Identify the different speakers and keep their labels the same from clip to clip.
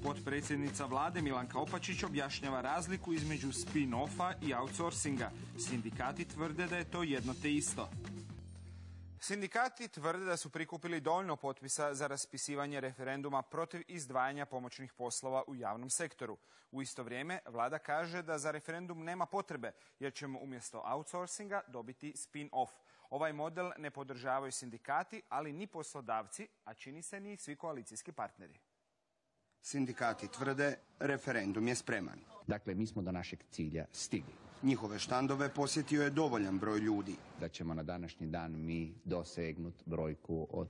Speaker 1: Potpredsjednica vlade Milanka Opačić objašnjava razliku između spin-offa i outsourcinga. Sindikati tvrde da je to jedno te isto. Sindikati tvrde da su prikupili dovoljno potpisa za raspisivanje referenduma protiv izdvajanja pomoćnih poslova u javnom sektoru. U isto vrijeme, vlada kaže da za referendum nema potrebe, jer ćemo umjesto outsourcinga dobiti spin-off. Ovaj model ne podržavaju sindikati, ali ni poslodavci, a čini se ni svi koalicijski partneri.
Speaker 2: Sindikati tvrde referendum je spreman.
Speaker 3: Dakle, mi smo do našeg cilja stigli.
Speaker 2: Njihove štandove posjetio je dovoljan broj ljudi.
Speaker 3: Da ćemo na današnji dan mi dosegnuti brojku od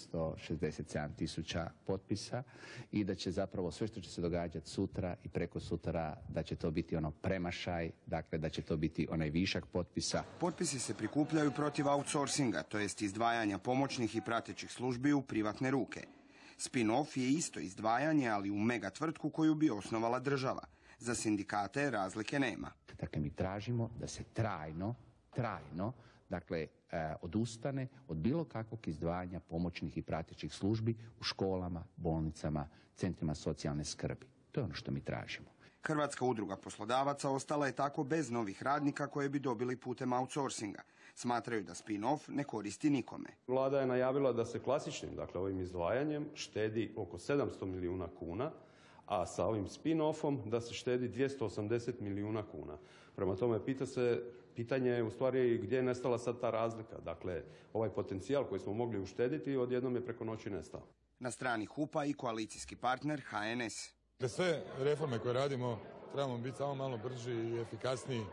Speaker 3: 367.000 potpisa i da će zapravo sve što će se događati sutra i preko sutra, da će to biti ono premašaj, dakle da će to biti onaj višak potpisa.
Speaker 2: Potpisi se prikupljaju protiv outsourcinga, to jest izdvajanja pomoćnih i pratećih službi u privatne ruke. Spin-off je isto izdvajanje, ali u mega tvrtku koju bi osnovala država. Za sindikate razlike nema.
Speaker 3: Dakle, mi tražimo da se trajno, dakle, odustane od bilo kakvog izdvajanja pomoćnih i pratećih službi u školama, bolnicama, centrima socijalne skrbi. To je ono što mi tražimo.
Speaker 2: Hrvatska udruga poslodavaca ostala je tako bez novih radnika koje bi dobili putem outsourcinga. Smatraju da spin-off ne koristi nikome.
Speaker 4: Vlada je najavila da se klasičnim, dakle ovim izdvajanjem, štedi oko 700 milijuna kuna, a sa ovim spin-offom da se štedi 280 milijuna kuna. Prema tome, pitanje je u stvari gdje je nestala sad ta razlika. Dakle, ovaj potencijal koji smo mogli uštediti odjednom je preko noći nestao.
Speaker 2: Na strani HUP-a i koalicijski partner HNS.
Speaker 5: Sve reforme koje radimo trebamo biti samo malo brži i efikasniji.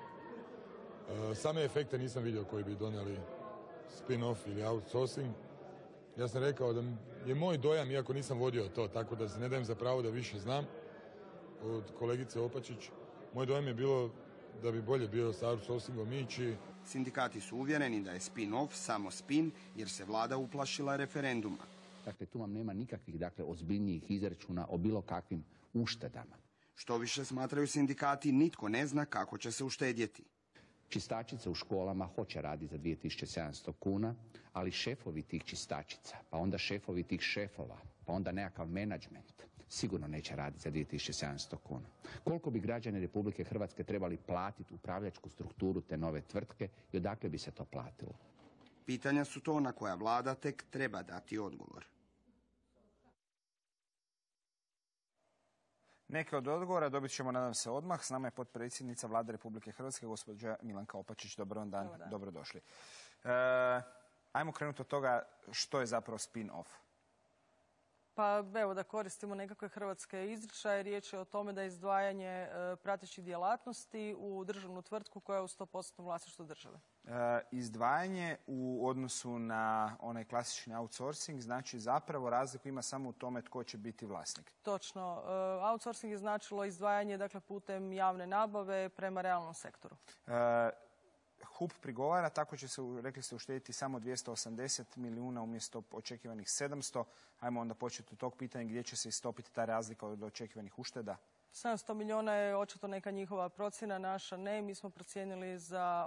Speaker 5: Same efekte nisam vidio koji bi donijeli spin-off ili outsourcing. Ja sam rekao da je moj dojam, iako nisam vodio to, tako da se ne dajem za pravo da više znam od kolegice Opačić, moj dojam je bilo da bi bolje bio sa outsourcingom ići.
Speaker 2: Sindikati su uvjereni da je spin-off samo spin, jer se vlada uplašila referenduma.
Speaker 3: Dakle, tu vam nema nikakvih, ozbiljnijih izračuna o bilo kakvim uštedama.
Speaker 2: Što više, smatraju sindikati, nitko ne zna kako će se uštedjeti.
Speaker 3: Čistačice u školama hoće raditi za 2700 kuna, ali šefovi tih čistačica, pa onda šefovi tih šefova, pa onda nekakav menadžment, sigurno neće raditi za 2700 kuna. Koliko bi građani Republike Hrvatske trebali platiti upravljačku strukturu te nove tvrtke i odakle bi se to platilo?
Speaker 2: Pitanja su to na koja vlada tek treba dati odgovor.
Speaker 1: Neke od odgovora dobit ćemo, nadam se, odmah. S nama je potpredsjednica Vlade Republike Hrvatske, gospođa Milanka Opačić. Dobar dan, dobrodošli. Ajmo krenuti od toga što je zapravo spin-off.
Speaker 6: Pa evo da koristimo nekakve hrvatske izričaje. Riječ je o tome da je izdvajanje pratećih djelatnosti u državnu tvrtku koja je u 100% vlasništvu države.
Speaker 1: Izdvajanje u odnosu na onaj klasični outsourcing znači zapravo razliku ima samo u tome tko će biti vlasnik.
Speaker 6: Točno. Outsourcing je značilo izdvajanje putem javne nabave prema realnom sektoru.
Speaker 1: HUP prigovara, tako će se, rekli ste, uštediti samo 280 milijuna umjesto očekivanih 700. Ajmo onda početi od tog pitanja gdje će se istopiti ta razlika od očekivanih ušteda.
Speaker 6: 700 milijuna je očito neka njihova procjena, naša ne. Mi smo procijenili za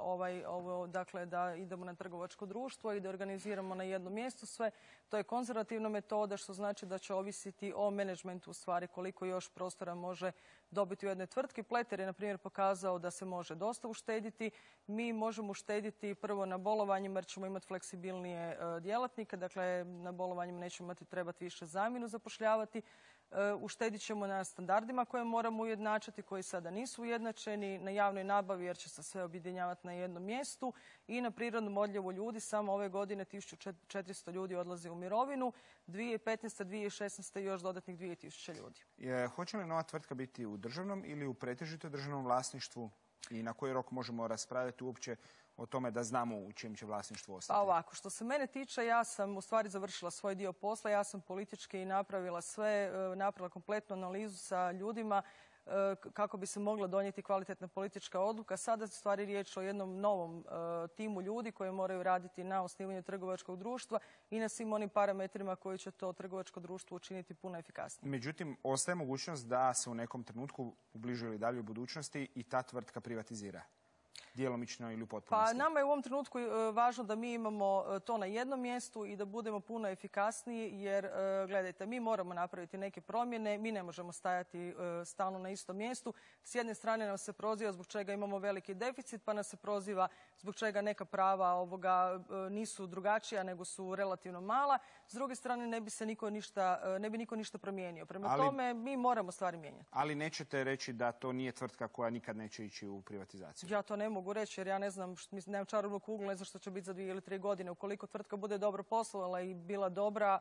Speaker 6: da idemo na trgovačko društvo i da organiziramo na jednom mjestu sve. To je konzervativna metoda, što znači da će ovisiti o menadžmentu, u stvari koliko još prostora može dobiti u jednoj tvrtki. Pleter je, na primjer, pokazao da se može dosta uštediti. Mi možemo uštediti prvo na bolovanjima jer ćemo imati fleksibilnije djelatnike. Dakle, na bolovanjima nećemo trebati više zamjenu zapošljavati. Uštedit ćemo na standardima koje moramo ujednačiti, koji sada nisu ujednačeni, na javnoj nabavi jer će se sve objedinjavati na jednom mjestu i na prirodnom odljevu ljudi. Samo ove godine 1400 ljudi odlazi u mirovinu, 2015. 2016. još dodatnih 2000 ljudi.
Speaker 1: Hoće li nova tvrtka biti u državnom ili u pretežito državnom vlasništvu i na koji rok možemo raspravljati uopće o tome da znamo u čijem će vlasništvu ostati?
Speaker 6: Pa ovako, što se mene tiče, ja sam u stvari završila svoj dio posla, ja sam politički napravila sve, napravila kompletnu analizu sa ljudima kako bi se mogla donijeti kvalitetna politička odluka. Sada je stvari riječ o jednom novom timu ljudi koji moraju raditi na osnivanju trgovačkog društva i na svim onim parametrima koji će to trgovačko društvo učiniti puno efikasnije.
Speaker 1: Međutim, ostaje mogućnost da se u nekom trenutku u bližoj ili daljoj budućnosti i ta tvrtka privatizira. djelomično ili u potpunosti?
Speaker 6: Pa nama je u ovom trenutku važno da mi imamo to na jednom mjestu i da budemo puno efikasniji, jer gledajte, mi moramo napraviti neke promjene, mi ne možemo stajati stalno na istom mjestu. S jedne strane nam se proziva zbog čega imamo veliki deficit, pa nas se proziva zbog čega neka prava nisu drugačija nego su relativno mala. S druge strane ne bi niko ništa promijenio. Prema tome mi moramo stvari mijenjati.
Speaker 1: Ali nećete reći da to nije tvrtka koja nikad neće ići u privatizaciju?
Speaker 6: Ja to ne mogu reći jer ja ne znam, nemam čarobnu kuglu, ne znam što će biti za 2 ili 3 godine. Ukoliko tvrtka bude dobro poslovala i bila dobra,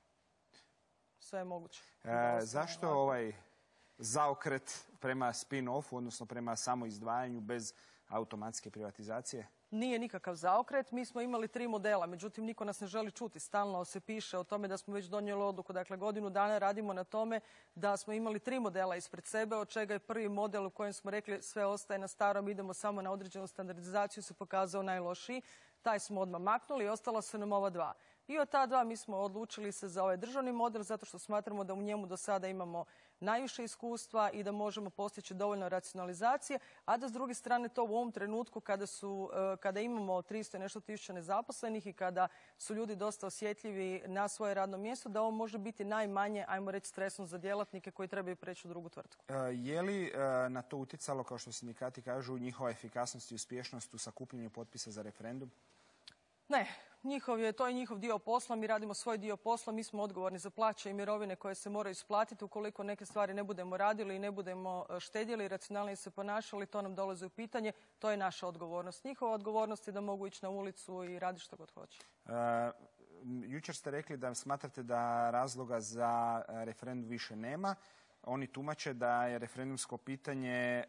Speaker 6: sve je moguće.
Speaker 1: Zašto ovaj zaokret prema spin-offu, odnosno prema samoizdvajanju bez automatske privatizacije?
Speaker 6: Nije nikakav zaokret. Mi smo imali 3 modela, međutim niko nas ne želi čuti. Stalno se piše o tome da smo već donijeli odluku. Dakle, godinu dana radimo na tome da smo imali 3 modela ispred sebe, od čega je prvi model u kojem smo rekli sve ostaje na starom, idemo samo na određenu standardizaciju, se pokazao najlošiji. Taj smo odmah maknuli i ostala su nam ova 2. I od ta 2 mi smo odlučili se za ovaj državni model zato što smatramo da u njemu do sada imamo najviše iskustva i da možemo postići dovoljno racionalizacije, a da s druge strane to u ovom trenutku kada imamo 300 i nešto tisuća nezaposlenih i kada su ljudi dosta osjetljivi na svoje radno mjesto, da ovo može biti najmanje, ajmo reći, stresno za djelatnike koji trebaju preći u drugu tvrtku.
Speaker 1: Je li na to utjecalo, kao što sindikati kažu, njihova efikasnost i uspješnost u sakupljanju potpisa za referendum?
Speaker 6: Ne, to je njihov dio posla, mi radimo svoj dio posla, mi smo odgovorni za plaće i mirovine koje se moraju isplatiti. Ukoliko neke stvari ne budemo radili i ne budemo štedjeli, racionalnije se ponašali, to nam dolazi u pitanje, to je naša odgovornost. Njihova odgovornost je da mogu ići na ulicu i raditi što god hoće.
Speaker 1: Jučer ste rekli da smatrate da razloga za referendum više nema. Oni tumače da je referendumsko pitanje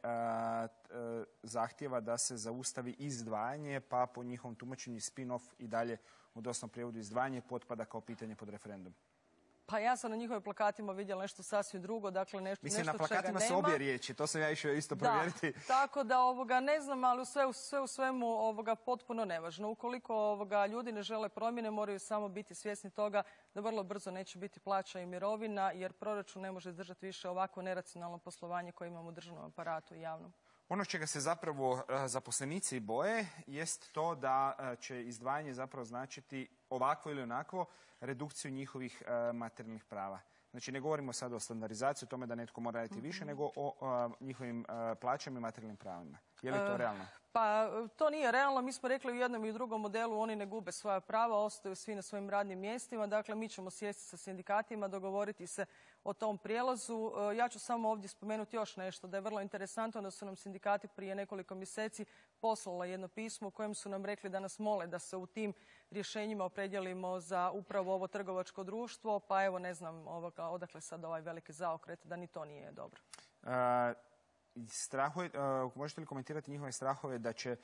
Speaker 1: zahtjeva da se zaustavi izdvajanje, pa po njihovom tumačenju spin-off i dalje u doslovnom prijevodu izdvajanje potpada kao pitanje pod referendum.
Speaker 6: Pa ja sam na njihovim plakatima vidjela nešto sasvim drugo, dakle nešto čega nema.
Speaker 1: Mislim, na plakatima su obje riječi, to sam ja išao isto provjeriti.
Speaker 6: Da, tako da ne znam, ali sve u svemu potpuno nevažno. Ukoliko ljudi ne žele promjene, moraju samo biti svjesni toga da vrlo brzo neće biti plaća i mirovina, jer proračun ne može izdržati više ovako neracionalno poslovanje koje imamo u državnom aparatu i javnom.
Speaker 1: Ono čega se zapravo zaposlenici boje jest to da će izdvajanje zapravo značiti ovakvo ili onakvo redukciju njihovih materijalnih prava. Znači, ne govorimo sad o standardizaciji, o tome da netko mora raditi više, nego o njihovim plaćama i materijalnim pravima. Je li to realno?
Speaker 6: Pa to nije realno. Mi smo rekli u jednom i u drugom modelu oni ne gube svoja prava, ostaju svi na svojim radnim mjestima. Dakle, mi ćemo sjesti sa sindikatima, dogovoriti se o tom prijelazu. Ja ću samo ovdje spomenuti još nešto, da je vrlo interesantno da su nam sindikati prije nekoliko mjeseci poslala jedno pismo u kojem su nam rekli da nas mole da se u tim rješenjima opredjelimo za upravo ovo trgovačko društvo, pa evo ne znam odakle sad ovaj veliki zaokret, da ni to nije dobro.
Speaker 1: Možete li komentirati njihove strahove da će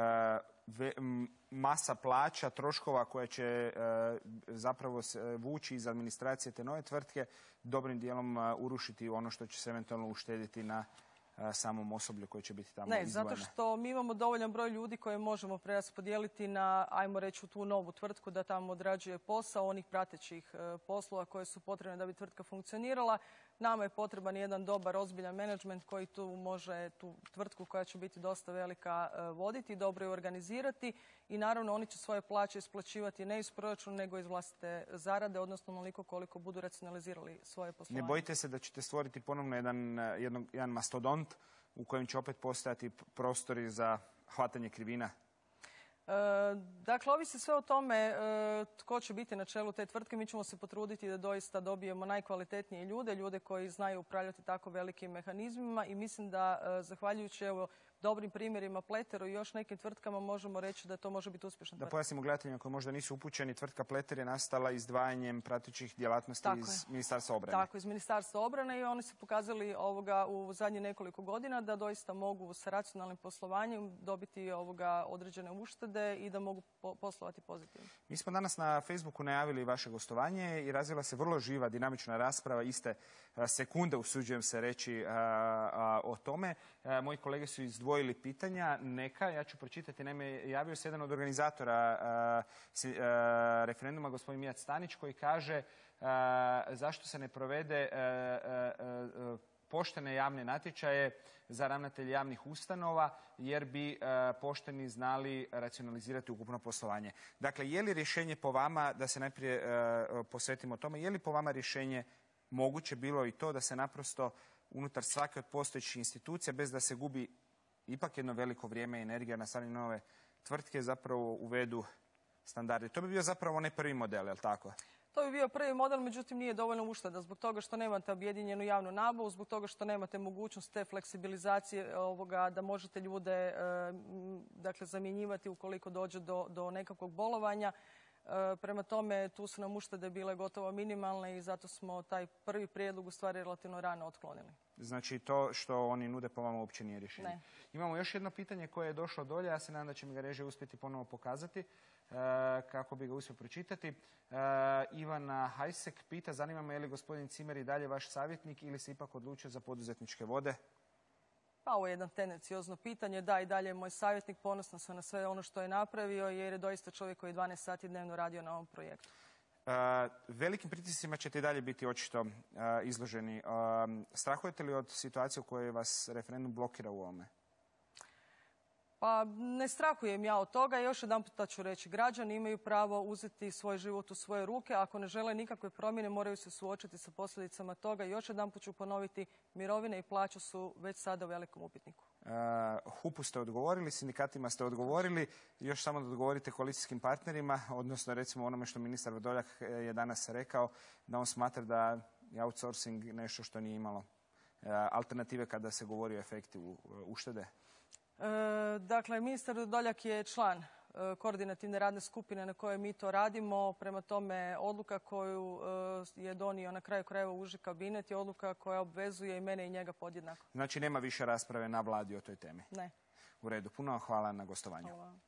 Speaker 1: masa plaća, troškova koje će zapravo vući iz administracije te nove tvrtke dobrim dijelom urušiti ono što će se eventualno uštediti na samom osoblju koje će biti tamo izdvojene?
Speaker 6: Ne, zato što mi imamo dovoljan broj ljudi koje možemo preraspodijeliti na, ajmo reći, tu novu tvrtku da tamo odrađuje posao onih pratećih poslova koje su potrebne da bi tvrtka funkcionirala. Nama je potreban jedan dobar, ozbiljan menadžment koji tu može tu tvrtku koja će biti dosta velika voditi, dobro je organizirati i naravno oni će svoje plaće isplaćivati ne iz proračuna nego iz vlastite zarade, odnosno onoliko koliko budu racionalizirali svoje poslovanje.
Speaker 1: Ne bojite se da ćete stvoriti ponovno jedan mastodont u kojem će opet postojati prostori za hvatanje krivina?
Speaker 6: Dakle, ovisi sve o tome tko će biti na čelu te tvrtke. Mi ćemo se potruditi da doista dobijemo najkvalitetnije ljude koji znaju upravljati tako velikim mehanizmima i mislim da zahvaljujući dobrim primjerima Pleteru i još nekim tvrtkama možemo reći da to može biti uspješna tvrtka.
Speaker 1: Da pojasnimo gledateljima koji možda nisu upućeni, tvrtka Pleter je nastala izdvajanjem pratećih djelatnosti iz Ministarstva obrane.
Speaker 6: Tako, iz Ministarstva obrane i oni su pokazali u zadnjih nekoliko godina da doista mogu sa racionalnim poslovanjem dobiti određene uštede i da mogu poslovati pozitivno.
Speaker 1: Mi smo danas na Facebooku najavili vaše gostovanje i razvila se vrlo živa, dinamična rasprava, iste sekunde, usuđujem se reći o tome. Moji kolege su izdvojili pitanja. Ja ću pročitati. Naime, javio se jedan od organizatora referenduma, gospodin Mijat Stanić, koji kaže zašto se ne provede poštene javne natječaje za ravnatelje javnih ustanova, jer bi pošteni znali racionalizirati ukupno poslovanje. Dakle, je li rješenje po vama, da se najprije posvetimo tome, je li po vama rješenje moguće bilo i to da se naprosto unutar svake od postojećih institucija, bez da se gubi ipak jedno veliko vrijeme i energija na stvaranje nove tvrtke, zapravo uvedu standardi? To bi bio zapravo onaj prvi model, je li tako?
Speaker 6: To bi bio prvi model, međutim nije dovoljno ušteda zbog toga što nemate objedinjenu javnu nabavu, zbog toga što nemate mogućnost te fleksibilizacije da možete ljude zamjenjivati ukoliko dođe do nekakvog bolovanja. Prema tome, tu su nam uštede bile gotovo minimalne i zato smo taj prvi prijedlog u stvari relativno rano otklonili.
Speaker 1: Znači to što oni nude po vama uopće nije rješenje.
Speaker 6: Ne.
Speaker 1: Imamo još jedno pitanje koje je došlo dolje, ja se nadam da će mi ga režija uspjeti ponovo pokazati kako bi ga uspio pročitati. Ivana Hajsek pita, zanima me je li gospodin Cimer i dalje vaš savjetnik ili se ipak odlučio za poduzetničke vode?
Speaker 6: Pa ovo je jedno tendenciozno pitanje. Da, i dalje je moj savjetnik, ponosna sam na sve ono što je napravio jer je doista čovjek koji je 12 sati dnevno radio na ovom projektu.
Speaker 1: Velikim pritiscima ćete i dalje biti očito izloženi. Strahujete li od situacije u kojoj vas referendum blokira u ovome?
Speaker 6: Pa ne strahujem ja od toga. Još jedan puta ću reći, građani imaju pravo uzeti svoj život u svoje ruke. Ako ne žele nikakve promjene, moraju se suočiti sa posljedicama toga. Još jedan put ću ponoviti, mirovine i plaće su već sada u velikom upitniku.
Speaker 1: HUP-u ste odgovorili, sindikatima ste odgovorili. Još samo da odgovorite koalicijskim partnerima, odnosno recimo onome što ministar Vrdoljak je danas rekao, da on smatra da je outsourcing nešto što nije imalo alternative kada se govori o efektu uštede.
Speaker 6: Dakle, ministar Vrdoljak je član koordinativne radne skupine na kojoj mi to radimo. Prema tome, odluka koju je donio na kraju krajeva uži kabinet je odluka koja obvezuje i mene i njega podjednako.
Speaker 1: Znači nema više rasprave na vladi o toj temi?
Speaker 6: Ne.
Speaker 1: U redu. Puno hvala na gostovanju.
Speaker 6: Hvala.